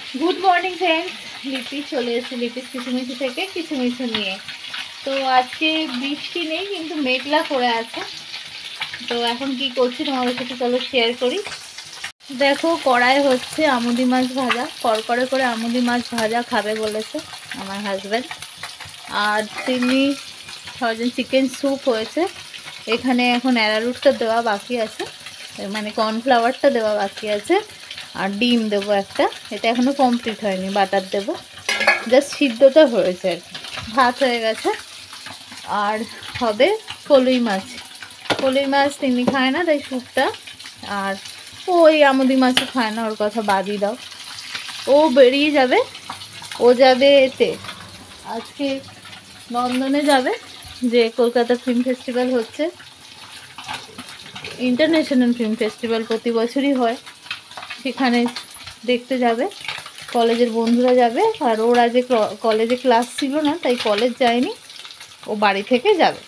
Good morning friends, লিপি চলে এসেছে লিপির কিচুমিচু থেকে কিচুমিচু নিয়ে। তো আজকে বৃষ্টি নেই কিন্তু মেঘলা করে আছে। তো এখন কি করছি তোমাদের সাথে চলো শেয়ার করি। দেখো কড়াই হচ্ছে আমুদি মাছ ভাজা, করকরে করে আমুদি মাছ ভাজা খাবে বলেছে আমার হাজব্যান্ড। আর তিনি সজন চিকেন স্যুপ হয়েছে। এখানে এখন অ্যারারুটটা দেওয়া বাকি আছে, মানে কর্নফ্লাওয়ারটা দেওয়া বাকি আছে। আর ডিম দেবো একটা, এটা এখনও কমপ্লিট হয়নি, বাটার দেবো, জাস্ট সিদ্ধটা হয়েছে আর কি। ভাত হয়ে গেছে। আর হবে কলুই মাছ তিনি খায় না, তাই স্যুপটা। আর ওই আমুদি মাছও খায় না, ওর কথা বাদই দাও। ও বেরিয়ে যাবে, ও যাবে এতে আজকে লন্ডনে যাবে, যে কলকাতা ফিল্ম ফেস্টিভ্যাল হচ্ছে, ইন্টারন্যাশনাল ফিল্ম ফেস্টিভ্যাল প্রতি বছরই হয়, সেখানে দেখতে যাবে। কলেজের বন্ধুরা যাবে, আর ওর আজকে কলেজে ক্লাস ছিল না তাই কলেজ যায়নি, ও বাড়ি থেকে যাবে।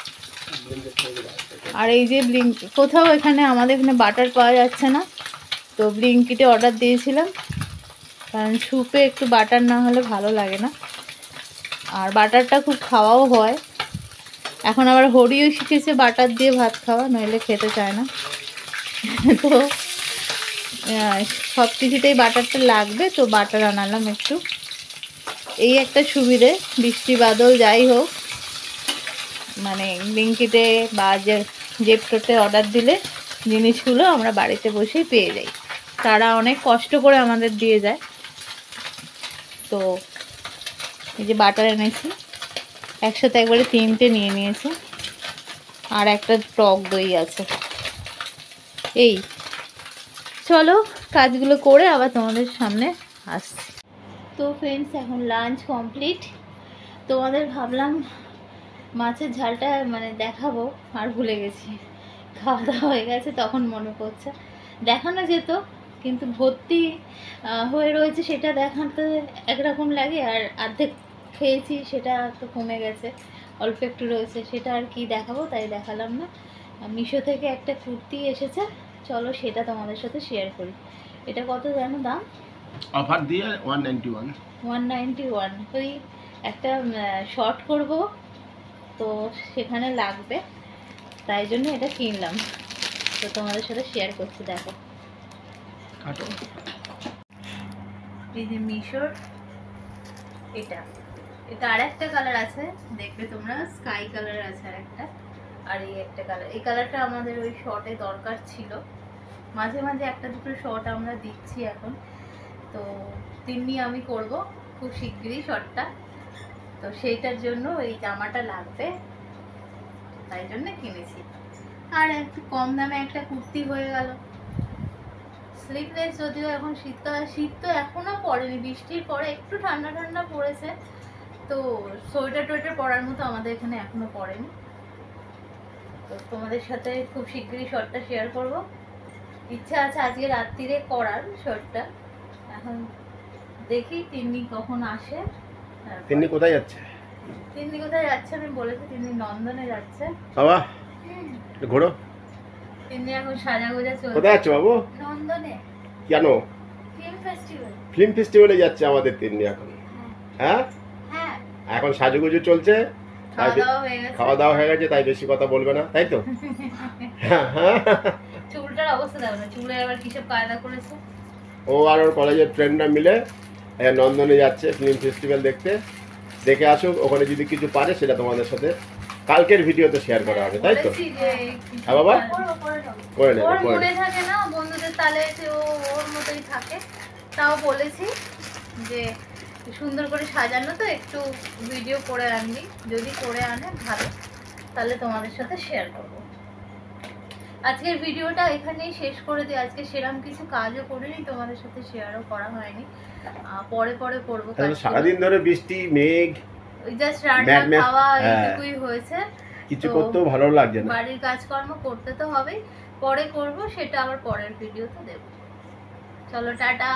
আর এই যে কোথাও এখানে আমাদের এখানে বাটার পাওয়া যাচ্ছে না, তো ব্লিঙ্কিটে অর্ডার দিয়েছিলাম, কারণ স্যুপে একটু বাটার না হলে ভালো লাগে না। আর বাটারটা খুব খাওয়াও হয়। এখন আবার হরিও শিখেছে বাটার দিয়ে ভাত খাওয়া, নইলে খেতে চায় না। তো সব কিছুতেই বাটারটা লাগবে, তো বাটার আনালাম একটু। এই একটা সুবিধে, বৃষ্টি বাদল যাই হোক, মানে ব্লিঙ্কিটে বা জেপটোতে অর্ডার দিলে জিনিসগুলো আমরা বাড়িতে বসেই পেয়ে যাই। তারা অনেক কষ্ট করে আমাদের দিয়ে যায়। তো এই যে বাটার এনেছি, একসাথে একবারে 3টে নিয়ে নিয়েছি। আর একটা টক দই আছে। এই চলো কাজগুলো করে আবার তোমাদের সামনে আসছি। তো ফ্রেন্ডস, এখন লাঞ্চ কমপ্লিট। তোমাদের ভাবলাম মাছের ঝালটা মানে দেখাবো, আর ভুলে গেছি। খাওয়া দাওয়া হয়ে গেছে, তখন মনে পড়ছে। দেখানো যেত, কিন্তু ভর্তি হয়ে রয়েছে সেটা দেখাতে একরকম লাগে, আর অর্ধেক খেয়েছি সেটা একটু কমে গেছে, অল্প একটু রয়েছে, সেটা আর কি দেখাবো, তাই দেখালাম না। মিশো থেকে একটা কুর্তি এসেছে, চলো সেটা তোমাদের সাথে শেয়ার করি। এটা কত জানো দাম? অফার দিয়ে 191। 191। ওই একটা শর্ট করব, তো সেখানে লাগবে, তাই জন্য এটা কিনলাম। তো তোমাদের সাথে শেয়ার করছি, দেখো। এই যে মিশোর এটা আর একটা কালার আছে, দেখবে তোমরা, স্কাই কালার আছে আর একটা, আর এই একটা কালার। এই কালারটা আমাদের ওই শর্টে দরকার ছিল, মাঝে মাঝে একটা দুটো শর্ট আমরা দিচ্ছি এখন। তো তেমনি আমি করব খুব শিগগিরই শর্টটা, তো সেইটার জন্য এই জামাটা লাগবে, তাই জন্য কিনেছি। আর একটু কম দামে একটা কুর্তি হয়ে গেল, স্লিভলেস। যদিও এখন শীতকাল, শীত তো এখনো পড়েনি, বৃষ্টির পরে একটু ঠান্ডা ঠান্ডা পড়েছে, তো সোয়েটার টোয়েটার পরার মতো আমাদের এখানে এখনো পড়েনি। তো তোমাদের সাথে খুব শিগগিরই শর্টটা শেয়ার করব। ইচ্ছা আছে আজকে রাত্রিরে করার শর্টটা, এখন দেখি তিন্নি কখন আসে। তিন্নি কোথায় যাচ্ছে? তিন্নি কোথায় যাচ্ছে আমি বলেছি, তিন্নি নন্দনে যাচ্ছে। বাবা ঘোরো। তিন্নি এখন সাজাগোজা চলছে। কোথায় যাচ্ছে বাবু? নন্দনে। কেন? ফিল্ম ফেস্টিভ্যালে যাচ্ছে আমাদের তিন্নি এখন। হ্যাঁ হ্যাঁ, এখন সাজুগুজু চলছে, খাওয়া দাওয়া হয়ে গেছে, তাই বেশি কথা বলবে না, তাই তো? চুলটার অবস্থা দেখো না, চুলে আবার কিসব কায়দা করেছে। ও আর ওর কলেজের ফ্রেন্ডরা মিলে নন্দনে যাচ্ছে ফিল্ম ফেস্টিভ্যাল দেখতে। দেখে আসুক, ওখানে যদি কিছু পারে সেটা তোমাদের সাথে কালকের ভিডিওতে শেয়ার করা হবে, তাই তো? হ্যাঁ বাবা, করে নেবে, ওর মনে থাকে না বন্ধুদের তালে, ও ওর মতোই থাকে। তাও বলেছি যে সুন্দর করে সাজানো, তো একটু ভিডিও করে আনবি, যদি করে আনে ভালো, তাহলে তোমাদের সাথে শেয়ার করব। আজকের ভিডিওটা এখানেই শেষ করে দিই। আজকে সেরকম কিছু কাজও করিনি, তোমাদের সাথে শেয়ারও করা হয়নি, পরে পরে করবো। সারাদিন ধরে বৃষ্টি মেঘ, ওই জাস্ট রান্না খাওয়া এইটুকুই হয়েছে, কিছু করতেও ভালো লাগছে না। বাড়ির কাজকর্ম করতে তো হবেই, পরে করব, সেটা আবার পরের ভিডিওতে দেব। চলো টাটা।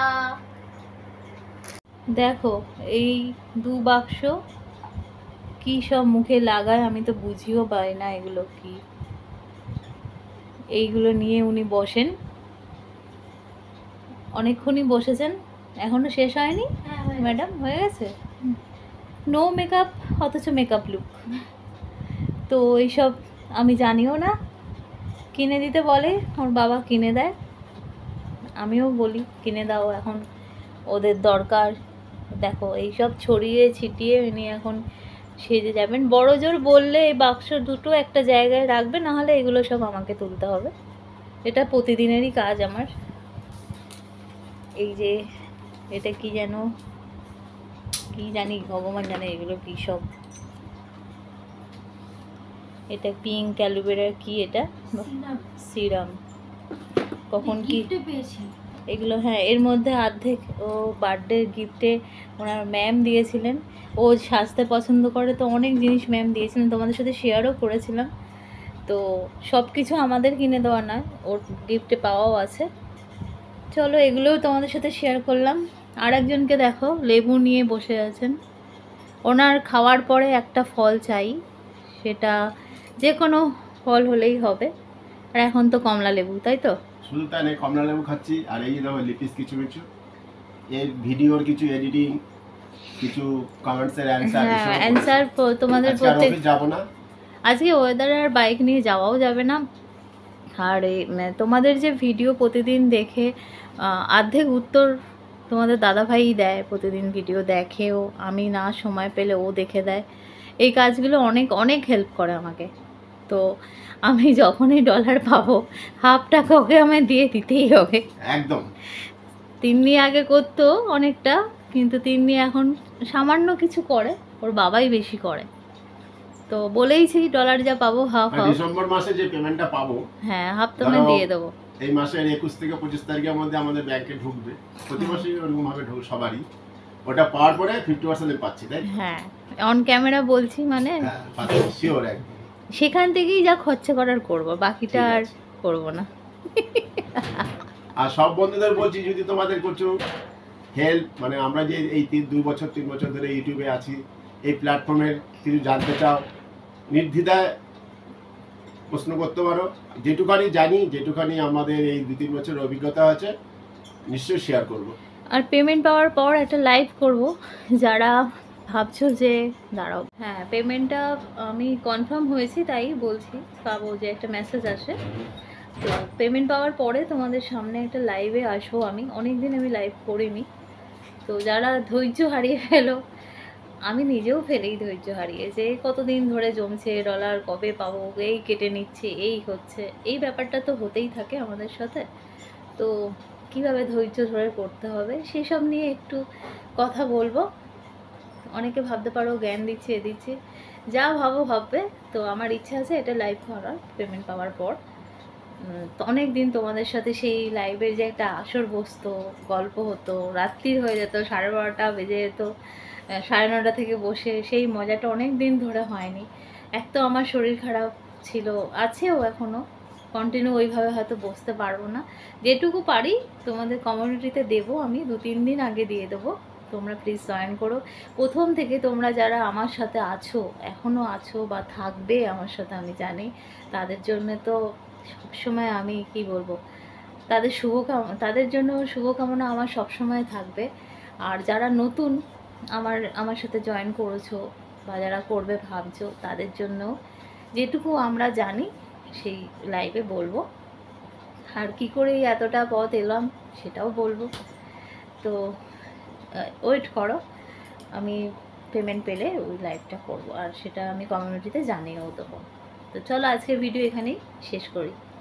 দেখো এই 2 বাক্স কি সব মুখে লাগায়, আমি তো বুঝিও পাই না এগুলো কি। এইগুলো নিয়ে উনি বসেন, অনেকক্ষণই বসেছেন, এখনো শেষ হয়নি ম্যাডাম? হয়ে গেছে। নো মেকআপ অথচ মেকআপ লুক। তো এইসব আমি জানিও না, কিনে দিতে বলে ওর বাবা, কিনে দেয়, আমিও বলি কিনে দাও, এখন ওদের দরকার। দেখো এইসব ছড়িয়ে ছিটিয়ে উনি এখন সেজে যাবেন। বড় জোর বললে এই বাক্স দুটো একটা জায়গায় রাখবে, নাহলে এগুলো সব আমাকে তুলতে হবে। এটা প্রতিদিনেরই কাজ আমার। এই যে এটা কি যেন, কি জানি, ভগবান জানে এগুলো কি সব। এটা পিঙ্ক ক্যালুবেরার কি, এটা সিরাম, কখন কি পেয়েছি এগুলো। হ্যাঁ, এর মধ্যে অর্ধেক ও বার্থডে গিফটে ওনার ম্যাম দিয়েছিলেন। ও সাজতে পছন্দ করে, তো অনেক জিনিস ম্যাম দিয়েছিলেন, তোমাদের সাথে শেয়ারও করেছিলাম। তো সব কিছু আমাদের কিনে দেওয়া নয়, ওর গিফটে পাওয়াও আছে। চলো এগুলোও তোমাদের সাথে শেয়ার করলাম। আর একজনকে দেখো লেবু নিয়ে বসে আছেন। ওনার খাওয়ার পরে একটা ফল চাই, সেটা যে কোনো ফল হলেই হবে। আর এখন তো কমলা লেবু, তাই তো? শুধু তাই নেই, কমলা লেবু খাচ্ছি। আর এই দেখো লিপিস কিছু কিছু, এই ভিডিওর কিছু এডিটিং, কিছু কমেন্টসের অ্যানসার। হ্যাঁ, অ্যানসার তোমাদের প্রত্যেক যাব না আজকে। ওয়েদার আর বাইক নিয়ে যাওয়াও যাবে না। আর তোমাদের যে ভিডিও প্রতিদিন দেখে অর্ধেক উত্তর তোমাদের দাদাভাই দেয়, প্রতিদিন ভিডিও দেখেও, আমি না সময় পেলে ও দেখে দেয়। এই কাজগুলো অনেক অনেক হেল্প করে আমাকে। তো আমি যখনই ডলার পাবো, হাফ টাকা ওকে আমায় দিয়ে দিতেই হবে একদম। তিন্নি আগে করতো অনেকটা, কিন্তু তিন্নি এখন সামান্য কিছু করে, ওর বাবাই বেশি করে। তো বলেইছি ডলার যা পাবো হাফ হাফ। ডিসেম্বর মাসে যে পেমেন্টটা পাবো, হ্যাঁ, হাফ তোমায় দিয়ে দেবো। এই মাসের 21 থেকে 25 তারিখের মধ্যে আমাদের ব্যাংকে ঢুকবে। প্রতি মাসেই ওরকম ভাবে ঢুক সবারই। ওটা পাওয়ার পরে 50% পাচ্ছি, তাই? হ্যাঁ, অন ক্যামেরা বলছি, মানে শিওর একদম। সেখান থেকেই যা খরচা করার করব, বাকিটা আর করব না। আর সব বন্ধুদের বলছি, যদি তোমাদের কিছু হেল্প, মানে আমরা যে এই 2 বছর 3 বছর ধরে ইউটিউবে আছি, এই প্ল্যাটফর্মের কিছু জানতে চাও, নির্দ্বিধায় প্রশ্ন করতে পারো। যেটুখানি জানি, যেটুখানি আমাদের এই 2-3 বছরের অভিজ্ঞতা আছে, নিশ্চয়ই শেয়ার করব। আর পেমেন্ট পাওয়ার পর একটা লাইভ করব। যারা ভাবছো যে দাঁড়াও, হ্যাঁ পেমেন্টটা আমি কনফার্ম হয়েছি, তাই বলছি, পাবো যে একটা মেসেজ আসে। তো পেমেন্ট পাওয়ার পরে তোমাদের সামনে একটা লাইভে আসবো। আমি অনেক দিন আমি লাইভ করিনি। তো যারা ধৈর্য হারিয়ে ফেলো, আমি নিজেও ফেলেই ধৈর্য হারিয়ে, যে কতদিন ধরে জমছে ডলার, কবে পাবো, এই কেটে নিচ্ছে, এই হচ্ছে, এই ব্যাপারটা তো হতেই থাকে আমাদের সাথে। তো কিভাবে ধৈর্য ধরে করতে হবে সেসব নিয়ে একটু কথা বলবো। অনেকে ভাবতে পারো জ্ঞান দিচ্ছে, এ দিচ্ছে, যা ভাবো ভাববে। তো আমার ইচ্ছা আছে এটা লাইভ করার পেমেন্ট পাওয়ার পর। তো অনেক দিন তোমাদের সাথে সেই লাইভের যে একটা আসর বসতো, গল্প হতো, রাত্রির হয়ে যেত, 12:30 বেজে যেত, 9:30 থেকে বসে, সেই মজাটা অনেক দিন ধরে হয়নি। এক তো আমার শরীর খারাপ ছিল, আছেও এখনও, কন্টিনিউ ওইভাবে হয়তো বসতে পারবো না। যেটুকু পারি তোমাদের কমিউনিটিতে দেবো, আমি 2-3 দিন আগে দিয়ে দেবো। তোমরা প্লিজ জয়েন করো। প্রথম থেকে তোমরা যারা আমার সাথে আছো, এখনও আছো বা থাকবে আমার সাথে, আমি জানি, তাদের জন্য তো সবসময় আমি কি বলবো, তাদের জন্য শুভকামনা আমার সবসময় থাকবে। আর যারা নতুন আমার সাথে জয়েন করেছো বা যারা করবে ভাবছো, তাদের জন্য যেটুকু আমরা জানি সেই লাইভে বলবো। আর কি করে এতটা পথ এলাম সেটাও বলবো। তো ওয়েট করো, আমি পেমেন্ট পেলে ওই লাইভটা করবো, আর সেটা আমি কমিউনিটিতে জানিয়েও দেবো। তো চলো আজকের ভিডিও এখানেই শেষ করি।